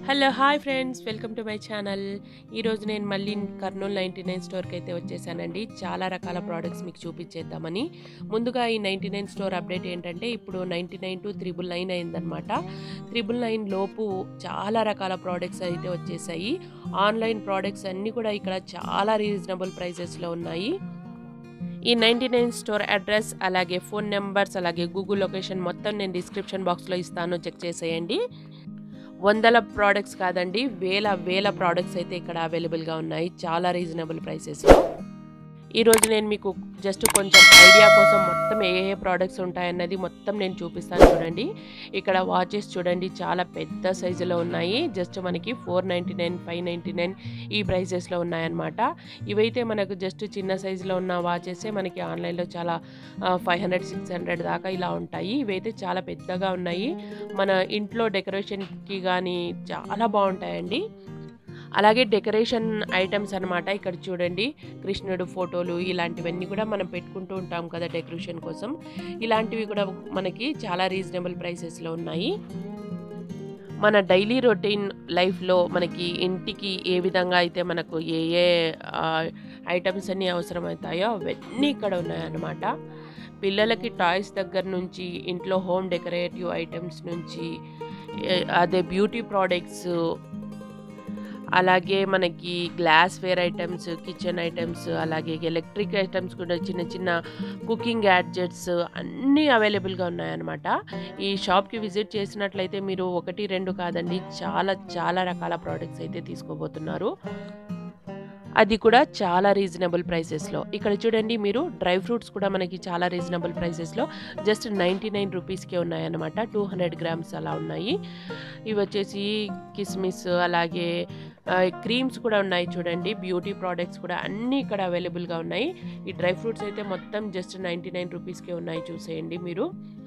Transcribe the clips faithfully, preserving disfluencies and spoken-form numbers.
Hello hi friends, welcome to my channel. ఈరోజు నేను మళ్ళీ కర్నూల్ నైంటీ నైన్ స్టోర్కి అయితే వచ్చేసానండి. చాలా రకాల ప్రోడక్ట్స్ మీకు చూపించేద్దామని. ముందుగా ఈ నైంటీ నైన్ స్టోర్ అప్డేట్ ఏంటంటే, ఇప్పుడు ninety nine to triple nine అయిందనమాట. త్రిబుల్ నైన్ లోపు చాలా రకాల ప్రోడక్ట్స్ అయితే వచ్చేసాయి. ఆన్లైన్ ప్రోడక్ట్స్ అన్నీ కూడా ఇక్కడ చాలా రీజనబుల్ ప్రైజెస్లో ఉన్నాయి. ఈ నైంటీ నైన్ స్టోర్ అడ్రస్, అలాగే ఫోన్ నెంబర్స్, అలాగే గూగుల్ లొకేషన్ మొత్తం నేను డిస్క్రిప్షన్ బాక్స్లో ఇస్తాను, చెక్ చేసేయండి. వందల ప్రోడక్ట్స్ కాదండి, వేల వేల ప్రోడక్ట్స్ అయితే ఇక్కడ అవైలబుల్గా ఉన్నాయి చాలా రీజనబుల్ ప్రైసెస్లో. ఈరోజు నేను మీకు జస్ట్ కొంచెం ఐడియా కోసం మొత్తం ఏ ఏ ప్రోడక్ట్స్ ఉంటాయన్నది మొత్తం నేను చూపిస్తాను. చూడండి, ఇక్కడ వాచెస్ చూడండి చాలా పెద్ద సైజులో ఉన్నాయి. జస్ట్ మనకి four ninety nine five ninety nine ఈ ప్రైసెస్లో ఉన్నాయన్నమాట. ఇవైతే మనకు జస్ట్ చిన్న సైజులో ఉన్న వాచెసే మనకి ఆన్లైన్లో చాలా ఫైవ్ హండ్రెడ్ సిక్స్ హండ్రెడ్ దాకా ఇలా ఉంటాయి. ఇవైతే చాలా పెద్దగా ఉన్నాయి. మన ఇంట్లో డెకరేషన్కి కానీ చాలా బాగుంటాయండి. అలాగే డెకరేషన్ ఐటమ్స్ అనమాట. ఇక్కడ చూడండి, కృష్ణుడు ఫోటోలు ఇలాంటివన్నీ కూడా మనం పెట్టుకుంటూ ఉంటాం కదా డెకరేషన్ కోసం. ఇలాంటివి కూడా మనకి చాలా రీజనబుల్ ప్రైసెస్లో ఉన్నాయి. మన డైలీ రొటీన్ లైఫ్లో మనకి ఇంటికి ఏ విధంగా అయితే మనకు ఏ ఏ ఐటమ్స్ అన్నీ అవసరమవుతాయో అవన్నీ ఇక్కడ ఉన్నాయన్నమాట. పిల్లలకి టాయ్స్ దగ్గర నుంచి, ఇంట్లో హోమ్ డెకరేటివ్ ఐటమ్స్ నుంచి, అదే బ్యూటీ ప్రోడక్ట్స్, అలాగే మనకి glassware items, kitchen items, అలాగే ఎలక్ట్రిక్ ఐటమ్స్ కూడా, చిన్న చిన్న కుకింగ్ గ్యాడ్జెట్స్ అన్నీ అవైలబుల్గా ఉన్నాయన్నమాట. ఈ షాప్కి విజిట్ చేసినట్లయితే మీరు ఒకటి రెండు కాదండి, చాలా చాలా రకాల ప్రోడక్ట్స్ అయితే తీసుకోబోతున్నారు. అది కూడా చాలా రీజనబుల్ ప్రైసెస్లో. ఇక్కడ చూడండి, మీరు డ్రై ఫ్రూట్స్ కూడా మనకి చాలా రీజనబుల్ ప్రైసెస్లో జస్ట్ నైంటీ నైన్ రూపీస్కే ఉన్నాయన్నమాట. టూ హండ్రెడ్ గ్రామ్స్ అలా ఉన్నాయి. ఇవి వచ్చేసి కిస్మిస్, అలాగే క్రీమ్స్ కూడా ఉన్నాయి. చూడండి, బ్యూటీ ప్రోడక్ట్స్ కూడా అన్నీ ఇక్కడ అవైలబుల్గా ఉన్నాయి. ఈ డ్రై ఫ్రూట్స్ అయితే మొత్తం జస్ట్ నైంటీ నైన్ రూపీస్కే ఉన్నాయి, చూసేయండి మీరు.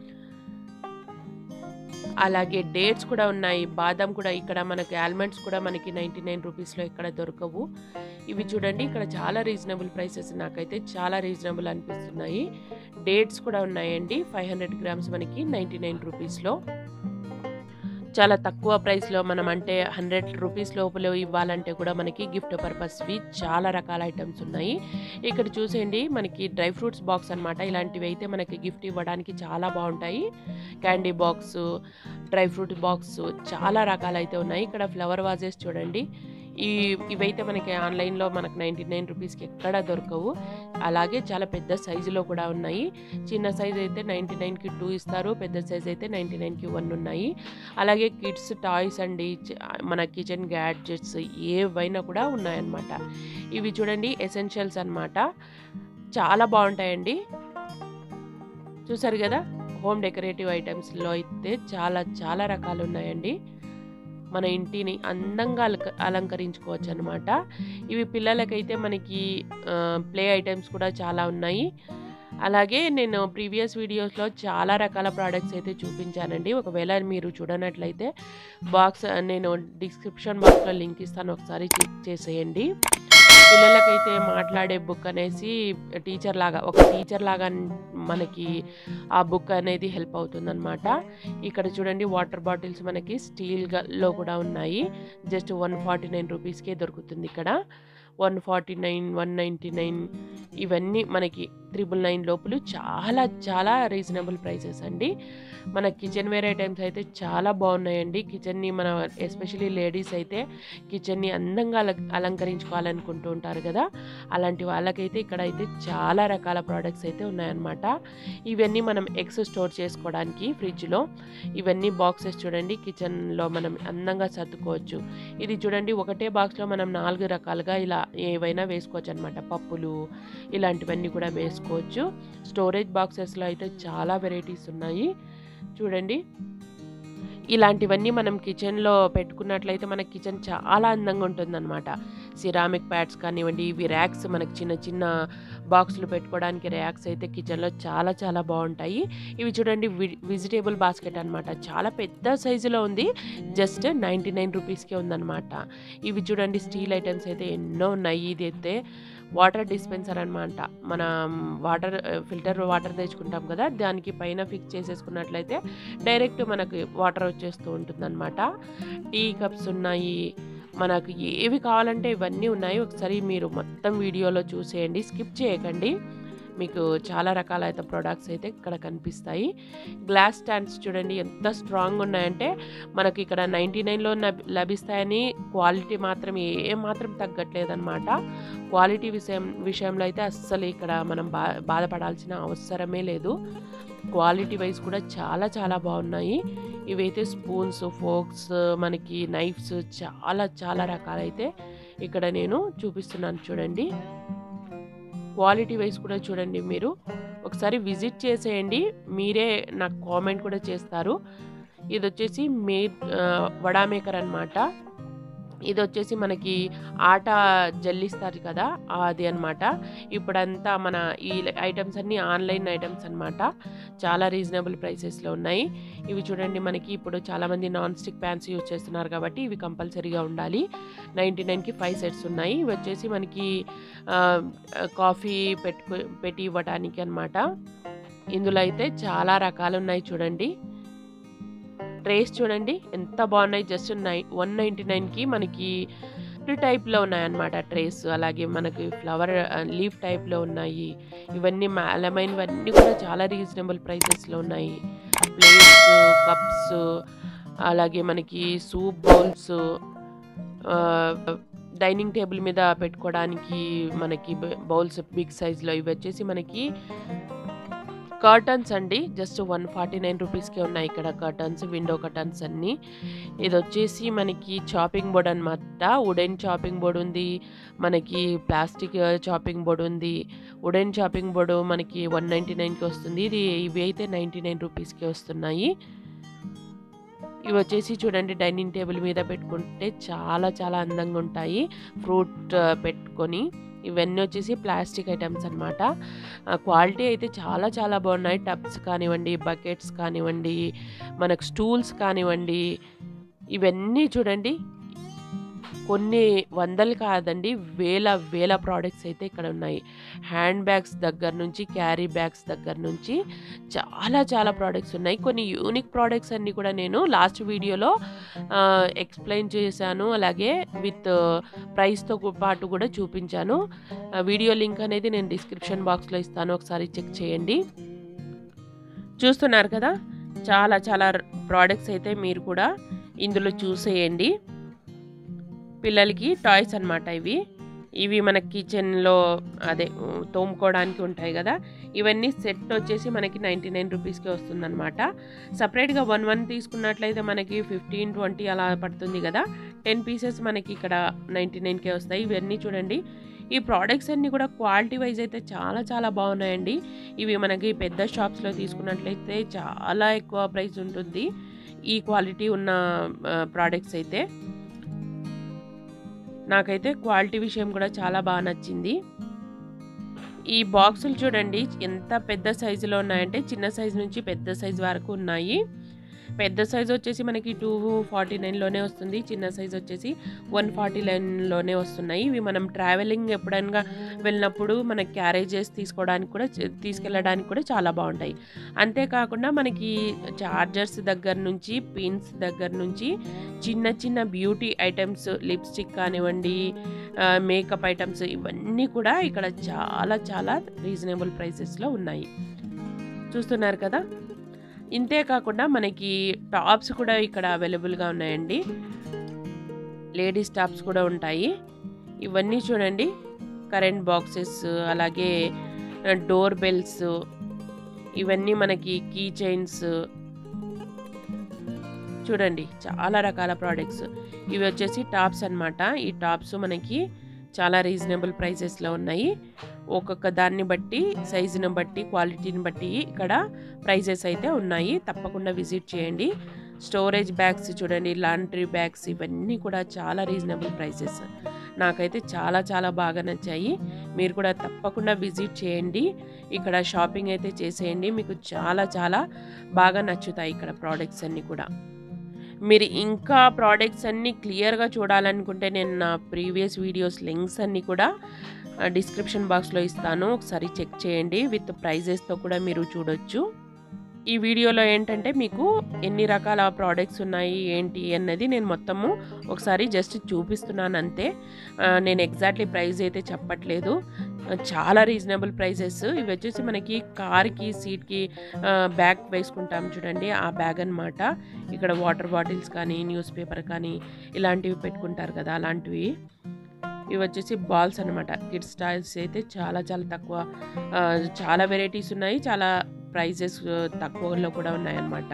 అలాగే డేట్స్ కూడా ఉన్నాయి, బాదం కూడా. ఇక్కడ మనకి ఆల్మండ్స్ కూడా మనకి నైంటీ నైన్ రూపీస్లో ఇక్కడ దొరకవు. ఇవి చూడండి, ఇక్కడ చాలా రీజనబుల్ ప్రైసెస్, నాకైతే చాలా రీజనబుల్ అనిపిస్తున్నాయి. డేట్స్ కూడా ఉన్నాయండి, ఫైవ్ హండ్రెడ్ గ్రామ్స్ మనకి నైంటీ నైన్ రూపీస్లో. చాలా తక్కువ ప్రైస్లో, మనం అంటే హండ్రెడ్ రూపీస్ లోపల ఇవ్వాలంటే కూడా మనకి గిఫ్ట్ పర్పస్వి చాలా రకాల ఐటమ్స్ ఉన్నాయి. ఇక్కడ చూసేయండి, మనకి డ్రై ఫ్రూట్స్ బాక్స్ అనమాట. ఇలాంటివి అయితే మనకి గిఫ్ట్ ఇవ్వడానికి చాలా బాగుంటాయి. Candy box, dry fruit box, చాలా రకాలు అయితే ఉన్నాయి. ఇక్కడ ఫ్లవర్ వాజెస్ చూడండి, ఈ ఇవైతే మనకి ఆన్లైన్లో మనకు నైంటీ నైన్ రూపీస్కి ఎక్కడ దొరకవు. అలాగే చాలా పెద్ద సైజులో కూడా ఉన్నాయి. చిన్న సైజ్ అయితే నైంటీ నైన్కి టూ ఇస్తారు, పెద్ద సైజ్ అయితే నైంటీ నైన్కి వన్ ఉన్నాయి. అలాగే కిడ్స్ టాయ్స్ అండి, మన కిచెన్ గ్యాడ్జెట్స్ ఏవైనా కూడా ఉన్నాయన్నమాట. ఇవి చూడండి, ఎసెన్షియల్స్ అన్నమాట, చాలా బాగుంటాయండి. చూసారు కదా, హోమ్ డెకరేటివ్ ఐటమ్స్లో అయితే చాలా చాలా రకాలు ఉన్నాయండి. మన ఇంటిని అందంగా అలంక అలంకరించుకోవచ్చు అనమాట. ఇవి పిల్లలకైతే మనకి ప్లే ఐటమ్స్ కూడా చాలా ఉన్నాయి. అలాగే నేను ప్రీవియస్ వీడియోస్లో చాలా రకాల ప్రోడక్ట్స్ అయితే చూపించానండి. ఒకవేళ మీరు చూడనట్లయితే బాక్స్ నేను డిస్క్రిప్షన్ బాక్స్లో లింక్ ఇస్తాను, ఒకసారి చెక్ చేసేయండి. పిల్లలకైతే మాట్లాడే బుక్ అనేసి టీచర్ లాగా, ఒక టీచర్ లాగా మనకి ఆ బుక్ అనేది హెల్ప్ అవుతుందన్నమాట. ఇక్కడ చూడండి, వాటర్ బాటిల్స్ మనకి స్టీల్లో కూడా ఉన్నాయి. జస్ట్ వన్ ఫార్టీ నైన్ రూపీస్కే దొరుకుతుంది ఇక్కడ. One forty nine one ninety nine ఇవన్నీ మనకి త్రిబుల్ నైన్ లోపల చాలా చాలా రీజనబుల్ ప్రైసెస్ అండి. మన కిచెన్ వేర్ ఐటమ్స్ అయితే చాలా బాగున్నాయండి. కిచెన్ని మన ఎస్పెషలీ లేడీస్ అయితే కిచెన్ని అందంగా అల అలంకరించుకోవాలనుకుంటూ ఉంటారు కదా, అలాంటి వాళ్ళకైతే ఇక్కడ అయితే చాలా రకాల ప్రోడక్ట్స్ అయితే ఉన్నాయన్నమాట. ఇవన్నీ మనం ఎగ్స్ స్టోర్ చేసుకోవడానికి ఫ్రిడ్జ్లో. ఇవన్నీ బాక్సెస్ చూడండి, కిచెన్లో మనం అందంగా సర్దుకోవచ్చు. ఇది చూడండి, ఒకటే బాక్స్లో మనం నాలుగు రకాలుగా ఇలా ఏవైనా వేసుకోవచ్చు అనమాట. పప్పులు ఇలాంటివన్నీ కూడా వేసుకోవచ్చు. స్టోరేజ్ బాక్సెస్లో అయితే చాలా వెరైటీస్ ఉన్నాయి. చూడండి, ఇలాంటివన్నీ మనం కిచెన్లో పెట్టుకున్నట్లయితే మన కిచెన్ చాలా అందంగా ఉంటుందన్నమాట. సిరామిక్ ప్యాడ్స్ కానివ్వండి, ఇవి ర్యాక్స్, మనకి చిన్న చిన్న బాక్సులు పెట్టుకోవడానికి ర్యాక్స్ అయితే కిచెన్లో చాలా చాలా బాగుంటాయి. ఇవి చూడండి, వెజిటేబుల్ బాస్కెట్ అనమాట, చాలా పెద్ద సైజులో ఉంది. జస్ట్ నైంటీ నైన్ రూపీస్కే ఉందన్నమాట. ఇవి చూడండి, స్టీల్ ఐటమ్స్ అయితే ఎన్నో ఉన్నాయి. ఇది అయితే వాటర్ డిస్పెన్సర్ అనమాట. మనం వాటర్ ఫిల్టర్ వాటర్ తెచ్చుకుంటాం కదా, దానికి పైన ఫిక్స్ చేసేసుకున్నట్లయితే డైరెక్ట్ మనకి వాటర్ వచ్చేస్తూ ఉంటుందన్నమాట. టీ కప్స్ ఉన్నాయి, మనకు ఏవి కావాలంటే ఇవన్నీ ఉన్నాయి. ఒకసారి మీరు మొత్తం వీడియోలో చూసేయండి, స్కిప్ చేయకండి. మీకు చాలా రకాలైతే ప్రొడక్ట్స్ అయితే ఇక్కడ కనిపిస్తాయి. గ్లాస్ స్టాండ్స్ చూడండి ఎంత స్ట్రాంగ్ ఉన్నాయంటే మనకి ఇక్కడ నైంటీ నైన్లో లభిస్తాయని క్వాలిటీ మాత్రం ఏ మాత్రం తగ్గట్లేదన్నమాట. క్వాలిటీ విషయం విషయంలో అయితే అస్సలు ఇక్కడ మనం బా బాధపడాల్సిన అవసరమే లేదు. క్వాలిటీ వైజ్ కూడా చాలా చాలా బాగున్నాయి. ఇవైతే స్పూన్స్, ఫోక్స్, మనకి నైఫ్స్ చాలా చాలా రకాలైతే ఇక్కడ నేను చూపిస్తున్నాను చూడండి. క్వాలిటీ వైజ్ కూడా చూడండి, మీరు ఒకసారి విజిట్ చేసేయండి, మీరే నాకు కామెంట్ కూడా చేస్తారు. ఇది వచ్చేసి మే వడా మేకర్ అనమాట. ఇది వచ్చేసి మనకి ఆట జల్లిస్తారు కదా అది అనమాట. ఇప్పుడంతా మన ఈ ఐటమ్స్ అన్నీ ఆన్లైన్ ఐటమ్స్ అనమాట. చాలా రీజనబుల్ ప్రైసెస్లో ఉన్నాయి. ఇవి చూడండి, మనకి ఇప్పుడు చాలామంది నాన్ స్టిక్ ప్యాన్స్ యూజ్ చేస్తున్నారు కాబట్టి ఇవి కంపల్సరీగా ఉండాలి. నైంటీ నైన్కి ఫైవ్ సెట్స్ ఉన్నాయి. ఇవి వచ్చేసి మనకి కాఫీ పెట్టుకు పెట్టి ఇవ్వడానికి అనమాట. ఇందులో అయితే చాలా రకాలు ఉన్నాయి చూడండి. ట్రేస్ చూడండి ఎంత బాగున్నాయి. జస్ట్ నై వన్ నైంటీ నైన్కి మనకి టైప్లో ఉన్నాయన్నమాట ట్రేస్. అలాగే మనకి ఫ్లవర్ లీఫ్ టైప్లో ఉన్నాయి. ఇవన్నీ మెలమైనవన్నీ కూడా చాలా రీజనబుల్ ప్రైసెస్లో ఉన్నాయి. ప్లేట్స్, కప్స్, అలాగే మనకి సూప్ బౌల్స్, డైనింగ్ టేబుల్ మీద పెట్టుకోవడానికి మనకి బౌల్స్ బిగ్ సైజ్లో. ఇవి వచ్చేసి మనకి కర్టన్స్ అండి. జస్ట్ వన్ ఫార్టీ నైన్ రూపీస్కే ఉన్నాయి ఇక్కడ కర్టన్స్, విండో కర్టన్స్ అన్నీ. ఇది వచ్చేసి మనకి చాపింగ్ బోర్డ్ అనమాట. వుడెన్ చాపింగ్ బోర్డ్ ఉంది, మనకి ప్లాస్టిక్ చాపింగ్ బోర్డ్ ఉంది. వుడెన్ చాపింగ్ బోర్డు మనకి వన్ నైంటీ నైన్కి వస్తుంది. ఇది ఇవి అయితే నైంటీ నైన్ రూపీస్కి వస్తున్నాయి. ఇవి వచ్చేసి చూడండి, డైనింగ్ టేబుల్ మీద పెట్టుకుంటే చాలా చాలా అందంగా ఉంటాయి, ఫ్రూట్ పెట్టుకొని. ఇవన్నీ వచ్చేసి ప్లాస్టిక్ ఐటమ్స్ అనమాట. క్వాలిటీ అయితే చాలా చాలా బాగున్నాయి. టబ్స్ కానివ్వండి, బకెట్స్ కానివ్వండి, మనకు స్టూల్స్ కానివ్వండి, ఇవన్నీ చూడండి కొన్ని వందలు కాదండి, వేల వేల ప్రోడక్ట్స్ అయితే ఇక్కడ ఉన్నాయి. హ్యాండ్ బ్యాగ్స్ దగ్గర నుంచి, క్యారీ బ్యాగ్స్ దగ్గర నుంచి చాలా చాలా ప్రోడక్ట్స్ ఉన్నాయి. కొన్ని యూనిక్ ప్రోడక్ట్స్ అన్నీ కూడా నేను లాస్ట్ వీడియోలో ఎక్స్ప్లెయిన్ చేశాను, అలాగే విత్ ప్రైస్తో పాటు కూడా చూపించాను. వీడియో లింక్ అనేది నేను డిస్క్రిప్షన్ బాక్స్లో ఇస్తాను, ఒకసారి చెక్ చేయండి. చూస్తున్నారు కదా, చాలా చాలా ప్రోడక్ట్స్ అయితే మీరు కూడా ఇందులో చూసేయండి. పిల్లలకి టాయ్స్ అనమాట ఇవి. ఇవి మన కిచెన్లో అదే తోముకోవడానికి ఉంటాయి కదా, ఇవన్నీ సెట్ వచ్చేసి మనకి నైంటీ నైన్ రూపీస్కి వస్తుందన్నమాట. సపరేట్గా వన్ వన్ తీసుకున్నట్లయితే మనకి ఫిఫ్టీన్ ట్వంటీ అలా పడుతుంది కదా. టెన్ పీసెస్ మనకి ఇక్కడ నైంటీ నైన్కే వస్తాయి. ఇవన్నీ చూడండి, ఈ ప్రోడక్ట్స్ అన్నీ కూడా క్వాలిటీ వైజ్ అయితే చాలా చాలా బాగున్నాయండి. ఇవి మనకి పెద్ద షాప్స్లో తీసుకున్నట్లయితే చాలా ఎక్కువ ప్రైస్ ఉంటుంది ఈ క్వాలిటీ ఉన్న ప్రోడక్ట్స్ అయితే. నాకైతే క్వాలిటీ విషయం కూడా చాలా బాగా నచ్చింది. ఈ బాక్సులు చూడండి ఎంత పెద్ద సైజులో ఉన్నాయంటే చిన్న సైజు నుంచి పెద్ద సైజు వరకు ఉన్నాయి. పెద్ద సైజు వచ్చేసి మనకి టూ ఫార్టీ నైన్లోనే వస్తుంది, చిన్న సైజు వచ్చేసి వన్ ఫార్టీ నైన్లోనే వస్తున్నాయి. ఇవి మనం ట్రావెలింగ్ ఎప్పుడైనా వెళ్ళినప్పుడు మనకి క్యారేజెస్ తీసుకోవడానికి కూడా తీసుకెళ్ళడానికి కూడా చాలా బాగుంటాయి. అంతేకాకుండా మనకి చార్జర్స్ దగ్గర నుంచి, పిన్స్ దగ్గర నుంచి, చిన్న చిన్న బ్యూటీ ఐటమ్స్, లిప్స్టిక్ కానివ్వండి, మేకప్ ఐటమ్స్, ఇవన్నీ కూడా ఇక్కడ చాలా చాలా రీజనబుల్ ప్రైసెస్లో ఉన్నాయి. చూస్తున్నారు కదా. ఇంతే కాకుండా మనకి టాప్స్ కూడా ఇక్కడ అవైలబుల్గా ఉన్నాయండి. లేడీస్ టాప్స్ కూడా ఉంటాయి. ఇవన్నీ చూడండి, కరెంట్ బాక్సెస్, అలాగే డోర్ బెల్స్, ఇవన్నీ మనకి కీ చైన్స్ చూడండి, చాలా రకాల ప్రోడక్ట్స్. ఇవి వచ్చేసి టాప్స్ అన్నమాట. ఈ టాప్స్ మనకి చాలా రీజనబుల్ ప్రైసెస్లో ఉన్నాయి. ఒక్కొక్క దాన్ని బట్టి, సైజుని బట్టి, క్వాలిటీని బట్టి ఇక్కడ ప్రైజెస్ అయితే ఉన్నాయి. తప్పకుండా విజిట్ చేయండి. స్టోరేజ్ బ్యాగ్స్ చూడండి, లాండ్రీ బ్యాగ్స్, ఇవన్నీ కూడా చాలా రీజనబుల్ ప్రైసెస్. నాకైతే చాలా చాలా బాగా నచ్చాయి. మీరు కూడా తప్పకుండా విజిట్ చేయండి, ఇక్కడ షాపింగ్ అయితే చేసేయండి. మీకు చాలా చాలా బాగా నచ్చుతాయి ఇక్కడ ప్రోడక్ట్స్ అన్నీ కూడా. మీరు ఇంకా ప్రోడక్ట్స్ అన్నీ క్లియర్గా చూడాలనుకుంటే నేను నా ప్రీవియస్ వీడియోస్ లింక్స్ అన్నీ కూడా డిస్క్రిప్షన్ బాక్స్లో ఇస్తాను, ఒకసారి చెక్ చేయండి. విత్ ప్రైజెస్తో కూడా మీరు చూడొచ్చు. ఈ వీడియోలో ఏంటంటే మీకు ఎన్ని రకాల ప్రోడక్ట్స్ ఉన్నాయి ఏంటి అన్నది నేను మొత్తము ఒకసారి జస్ట్ చూపిస్తున్నాను అంతే. నేను ఎగ్జాక్ట్లీ ప్రైస్ అయితే చెప్పట్లేదు. చాలా రీజనబుల్ ప్రైజెస్. ఇవి వచ్చేసి మనకి కార్కి సీట్కి బ్యాగ్ వేసుకుంటాం చూడండి, ఆ బ్యాగ్ అనమాట. ఇక్కడ వాటర్ బాటిల్స్ కానీ న్యూస్ పేపర్ కానీ ఇలాంటివి పెట్టుకుంటారు కదా, అలాంటివి. ఇవి వచ్చేసి బాల్స్ అనమాట. కిడ్స్ స్టైల్స్ అయితే చాలా చాలా తక్కువ, చాలా వెరైటీస్ ఉన్నాయి, చాలా ప్రైజెస్ తక్కువలో కూడా ఉన్నాయన్నమాట.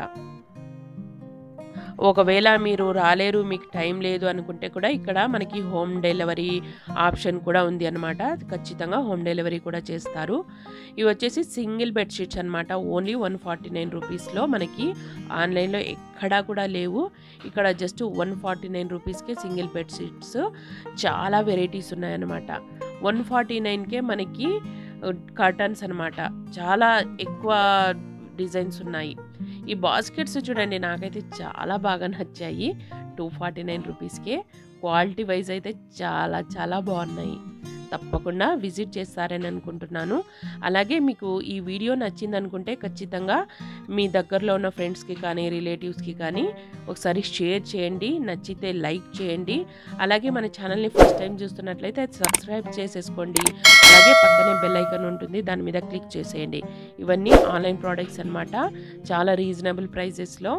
ఒకవేళ మీరు రాలేరు, మీకు టైం లేదు అనుకుంటే కూడా ఇక్కడ మనకి హోమ్ డెలివరీ ఆప్షన్ కూడా ఉంది అనమాట. ఖచ్చితంగా హోమ్ డెలివరీ కూడా చేస్తారు. ఇవి వచ్చేసి సింగిల్ బెడ్షీట్స్ అనమాట. ఓన్లీ వన్ ఫార్టీ నైన్ రూపీస్లో మనకి ఆన్లైన్లో ఎక్కడా కూడా లేవు. ఇక్కడ జస్ట్ వన్ ఫార్టీ నైన్ రూపీస్కే సింగిల్ బెడ్షీట్స్ చాలా వెరైటీస్ ఉన్నాయన్నమాట. వన్ ఫార్టీ నైన్కే మనకి కర్టన్స్ అనమాట, చాలా ఎక్కువ డిజైన్స్ ఉన్నాయి. ఈ బాస్కెట్స్ చూడండి, నాకైతే చాలా బాగా నచ్చాయి. టూ ఫార్టీ నైన్ రూపీస్కే క్వాలిటీ వైజ్ అయితే చాలా చాలా బాగున్నాయి. తప్పకుండా విజిట్ చేస్తారని అనుకుంటున్నాను. అలాగే మీకు ఈ వీడియో నచ్చింది అనుకుంటే ఖచ్చితంగా మీ దగ్గరలో ఉన్న ఫ్రెండ్స్కి కానీ రిలేటివ్స్కి కానీ ఒకసారి షేర్ చేయండి. నచ్చితే లైక్ చేయండి. అలాగే మన ఛానల్ని ఫస్ట్ టైం చూస్తున్నట్లయితే సబ్స్క్రైబ్ చేసేసుకోండి. అలాగే పక్కనే బెల్ ఐకాన్ ఉంటుంది, దాని మీద క్లిక్ చేసేయండి. ఇవన్నీ ఆన్లైన్ ప్రోడక్ట్స్ అనమాట, చాలా రీజనబుల్ ప్రైజెస్లో.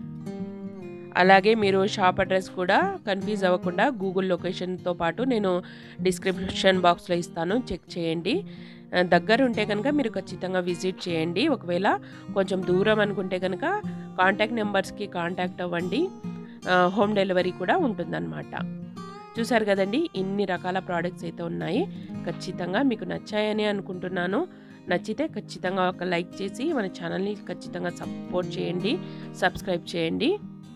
అలాగే మీరు షాప్ అడ్రస్ కూడా కన్ఫ్యూజ్ అవ్వకుండా గూగుల్ లొకేషన్తో పాటు నేను డిస్క్రిప్షన్ బాక్స్లో ఇస్తాను, చెక్ చేయండి. దగ్గర ఉంటే కనుక మీరు ఖచ్చితంగా విజిట్ చేయండి. ఒకవేళ కొంచెం దూరం అనుకుంటే కనుక కాంటాక్ట్ నెంబర్స్కి కాంటాక్ట్ అవ్వండి. హోమ్ డెలివరీ కూడా ఉంటుందన్నమాట. చూసారు కదండి, ఇన్ని రకాల ప్రోడక్ట్స్ అయితే ఉన్నాయి. ఖచ్చితంగా మీకు నచ్చాయని అనుకుంటున్నాను. నచ్చితే ఖచ్చితంగా ఒక లైక్ చేసి మన ఛానల్ని ఖచ్చితంగా సపోర్ట్ చేయండి, సబ్స్క్రైబ్ చేయండి.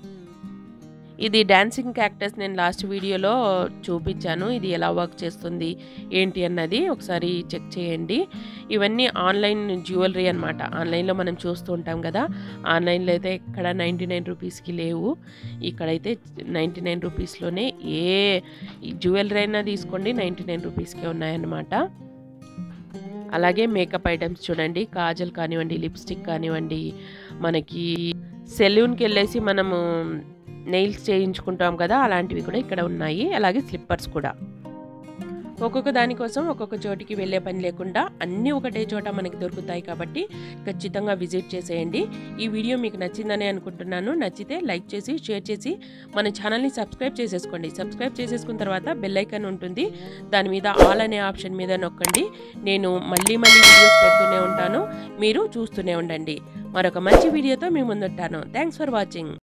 ఇది డాన్సింగ్ క్యాక్టస్ నేను లాస్ట్ వీడియోలో చూపించాను, ఇది ఎలా వర్క్ చేస్తుంది ఏంటి అన్నది ఒకసారి చెక్ చేయండి. ఇవన్నీ ఆన్లైన్ జ్యువెలరీ అనమాట. ఆన్లైన్లో మనం చూస్తూ ఉంటాం కదా, ఆన్లైన్లో అయితే ఎక్కడ నైంటీ నైన్ రూపీస్కి లేవు. ఇక్కడైతే నైంటీ నైన్ రూపీస్లోనే ఏ జ్యువెలరీ అయినా తీసుకోండి, నైంటీ నైన్ రూపీస్కే ఉన్నాయన్నమాట. అలాగే మేకప్ ఐటమ్స్ చూడండి, కాజల్ కానివ్వండి, లిప్స్టిక్ కానివ్వండి, మనకి సెలూన్కి వెళ్ళేసి మనము నెయిల్స్ చేయించుకుంటాం కదా, అలాంటివి కూడా ఇక్కడ ఉన్నాయి. అలాగే స్లిప్పర్స్ కూడా. ఒక్కొక్క దానికోసం ఒక్కొక్క చోటికి వెళ్ళే పని లేకుండా అన్నీ ఒకటే చోట మనకి దొరుకుతాయి కాబట్టి ఖచ్చితంగా విజిట్ చేసేయండి. ఈ వీడియో మీకు నచ్చిందని అనుకుంటున్నాను. నచ్చితే లైక్ చేసి షేర్ చేసి మన ఛానల్ని సబ్స్క్రైబ్ చేసేసుకోండి. సబ్స్క్రైబ్ చేసేసుకున్న తర్వాత బెల్ ఐకాన్ ఉంటుంది, దాని మీద ఆల్ అనే ఆప్షన్ మీద నొక్కండి. నేను మళ్ళీ మళ్ళీ వీడియోస్ పెడుతూనే ఉంటాను, మీరు చూస్తూనే ఉండండి. మరొక మంచి వీడియోతో మీ ముందుంటాను. Thanks for watching.